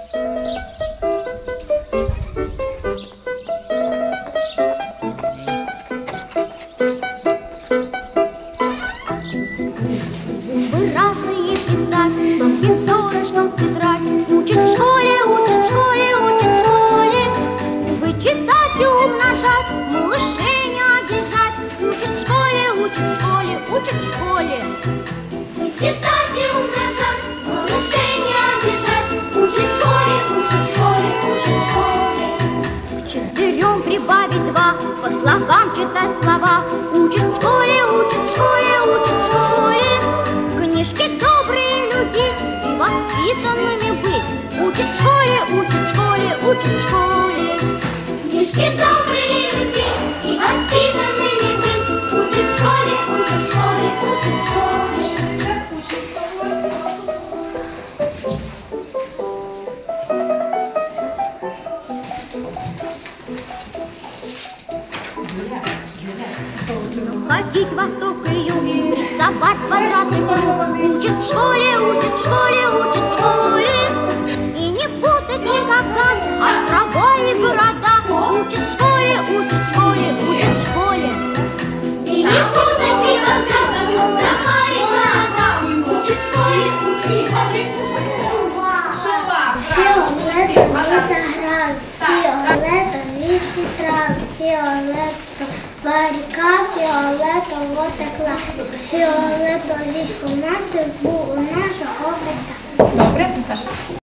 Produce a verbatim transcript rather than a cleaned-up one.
Разные писать, тонким перышком тетрадь. Учат в школе, учат в школе, учат в школе. Вычитать и умножать, малышей не обижать. Учат в школе, учат в школе, учат в школе. Вычитать и умножать, малышей не обижать. Учат в школе, учат в школе, учат в школе. К четырем прибавить два, по слогам читать слова. Учат в школе, учат в школе, учат в школе. Книжки добрые любить и воспитанными быть. Учат в школе, учат в школе, учат в школе. Книжки добрые любить и воспитанными быть. Учат в школе, учат в школе, учат в школе. Ходить в восток и юг, рисовать квадратный круг. Учат в школе, учат в школе, учат в школе. И не путать никогда острова и города. Учат в школе, учат в школе, учат в школе. И не путать никогда острова и города. Учат в школе, учат в школе. Фіолетові лісі трав, фіолетова ріка, фіолетово текла, фіолетовий у нас був у нашого кота. Добре, Наташа.